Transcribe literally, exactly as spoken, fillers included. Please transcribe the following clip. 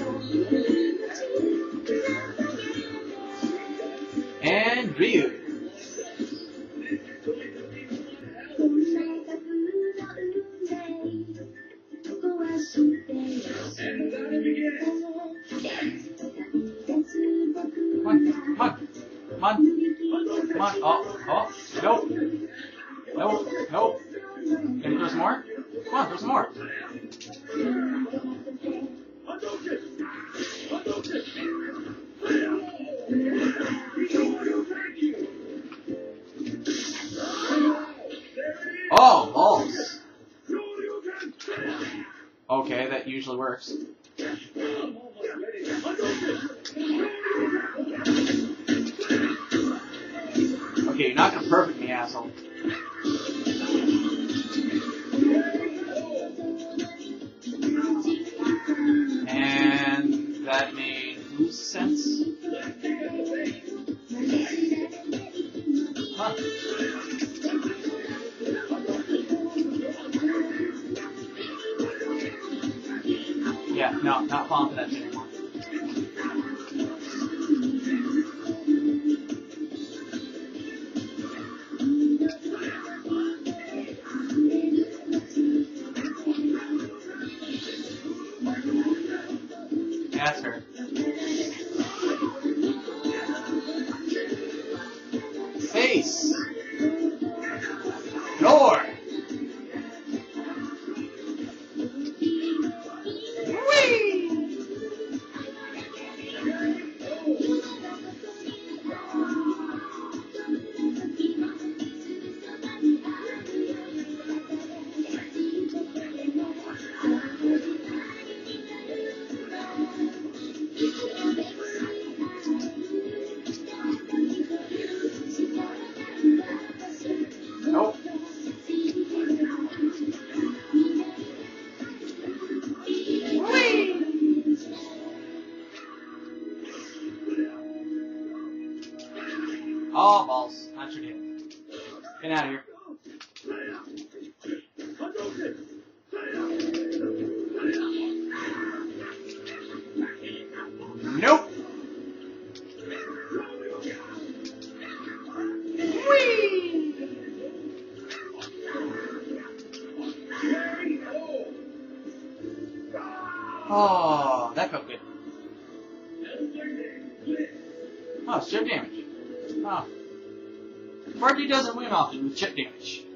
And Ryu. Come on, come on, come on, come on. Oh, oh, nope, nope, nope. Can you throw some more? Come on, throw some more. Oh, balls. Okay, that usually works. Okay, you're not gonna perfect me, asshole. And that made whose sense? Huh. Yeah, no, not falling for that shit anymore. That's her. Face! Door! Nope. Whee! Oh, balls. Not your deal. Get out of here. Nope. Oh, that felt good. Oh, it's chip damage. Oh. More Ryu doesn't win often with chip damage.